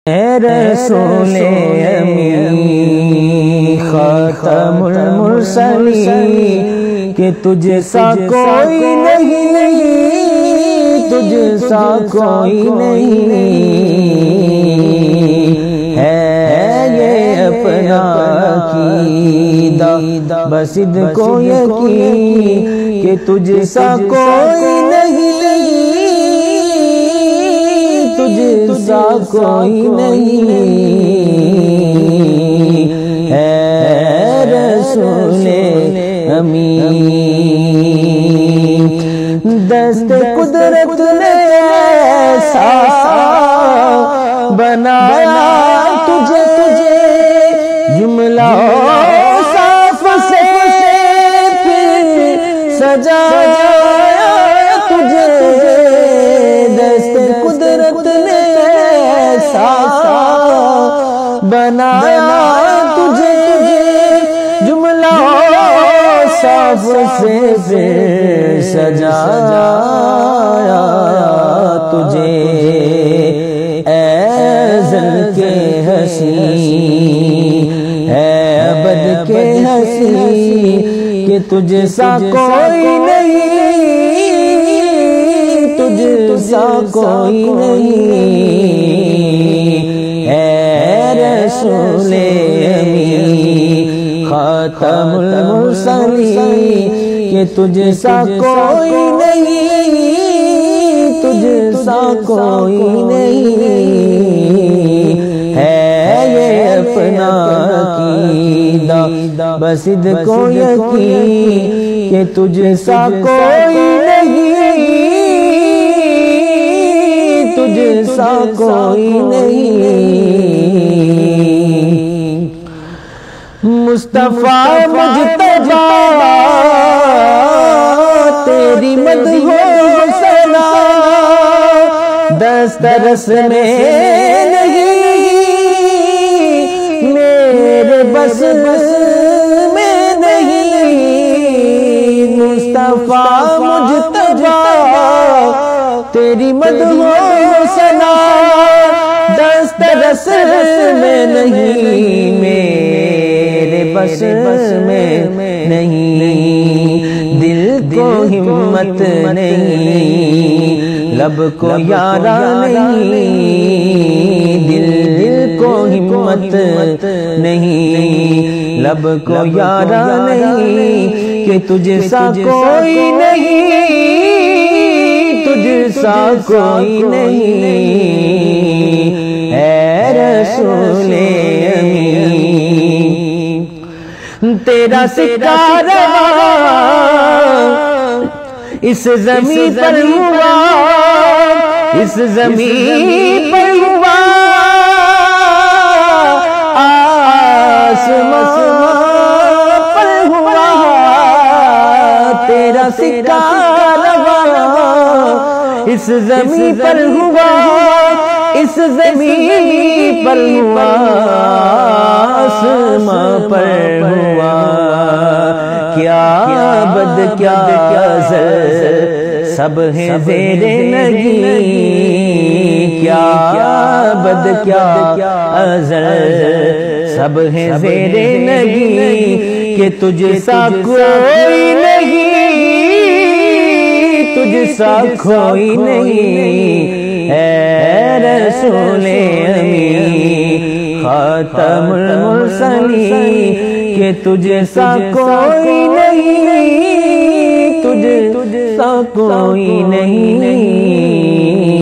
اے رسول امی خاتم المرسلین کہ تجھ سا کوئی نہیں، تجھ سا کوئی نہیں ہے یہ اپنا عقیدہ بسد کو یقین کہ تجھ سا کوئی نہیں، تجھ سا کوئی نہیں ہے رسول امین۔ دست قدرت نے ایسا بنایا تجھے، جملہ صاف سے پھر سجایا تجھے۔ دست قدرت نے ایسا بنایا تجھے، جملہ صاف سے پھر سجایا تجھے۔ اے ازل کے حسین، اے ابد کے حسین کہ تجھ سا کوئی نہیں، تجھ سا کوئی نہیں اے رسول امین خاتم المرسلین کہ تجھ سا کوئی نہیں، تجھ سا کوئی نہیں ہے یہ اپنا عقیدہ بسد کو یقین کہ تجھ سا کوئی نہیں، تجھ سا کوئی نہیں۔ مصطفیٰ مجتبی تیری مدح و ثنا دسترس میں نہیں، میرے بس میں نہیں۔ مصطفیٰ مجتبی تیری مدح و ثنا دسترس میں نہیں، میرے بس میں نہیں۔ دل کو ہمت نہیں، لب کو یارا نہیں، دل کو ہمت نہیں، لب کو یارا نہیں کہ تجھ سا کوئی نہیں، تجھ سا کوئی نہیں اے رسول امین۔ تیرا ستارہ اس زمین پر ہوا، اس زمین پر ہوا، آسمان پر ہوا۔ تیرا ستارہ اس زمین پر ہوا، اس زمین پر ہوا، آسمان پر ہوا۔ کیا بد کیا ازل سب ہیں زیر نگی، کیا بد کیا ازل سب ہیں زیر نگی کہ تجھ سا کوئی نہیں، تجھ سا کوئی نہیں اے رسول امین خاتم المرسلین کہ تجھ سا کوئی نہیں، تجھ سا کوئی نہیں۔